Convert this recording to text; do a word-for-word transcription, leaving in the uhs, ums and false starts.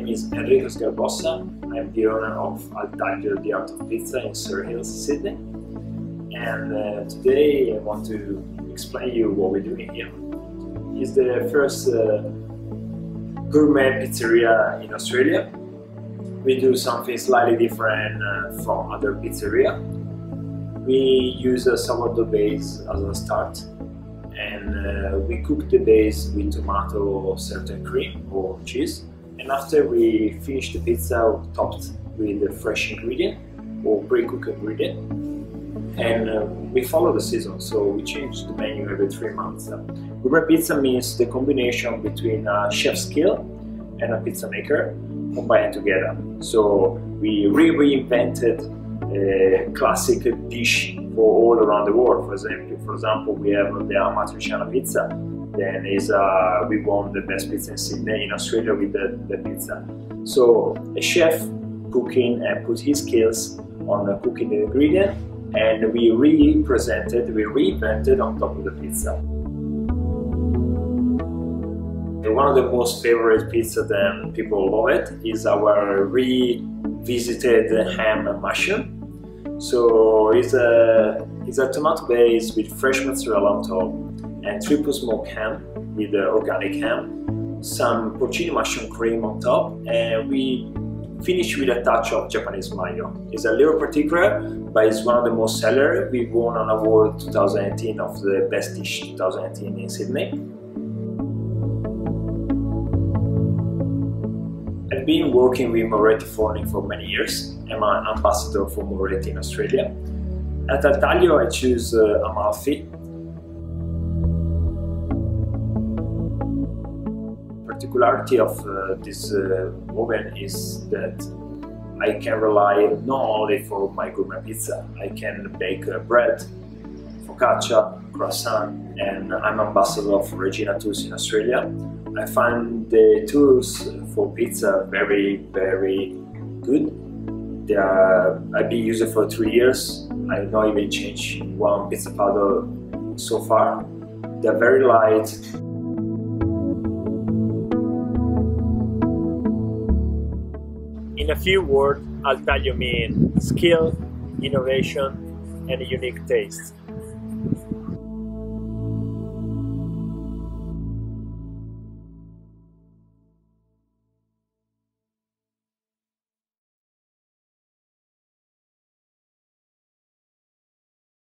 name is Enrico Sgarbossa. I'm the owner of Al Taglio, the Art of Pizza in Surrey Hills, Sydney. And uh, today I want to explain you what we're doing here. It's the first uh, gourmet pizzeria in Australia. We do something slightly different uh, from other pizzeria. We use a sourdough base as a start, and uh, we cook the base with tomato, certain cream or cheese. And after we finish the pizza, topped with a fresh ingredient or pre-cooked ingredient. And uh, we follow the season, so we change the menu every three months. Uh, gourmet pizza means the combination between a chef's skill and a pizza maker combined together. So we re-reinvented a classic dish for all around the world. For example, for example, we have the Amatriciana pizza. Then is uh, we won the best pizza in Sydney, in Australia, with the, the pizza. So a chef cooking and put his skills on uh, cooking the ingredient, and we re-presented, we reinvented on top of the pizza. One of the most favorite pizza that people love it is our revisited ham and mushroom. So it's a, it's a tomato base with fresh mozzarella on top and triple smoked ham with uh, organic ham, some porcini mushroom cream on top, and we finish with a touch of Japanese mayo. It's a little particular, but it's one of the most seller. We won an award two thousand eighteen of the best dish two thousand eighteen in Sydney. I've been working with Moretti Forni for many years. I'm an ambassador for Moretti in Australia. At Al Taglio I choose uh, Amalfi. The particularity of uh, this uh, oven is that I can rely not only for my gourmet pizza. I can bake uh, bread, focaccia, croissant, and I'm ambassador for Regina Tools in Australia. I find the tools for pizza very, very good. They are, I've been using for three years. I've not even changed one pizza powder so far. They're very light. In a few words, Al Taglio means skill, innovation, and a unique taste.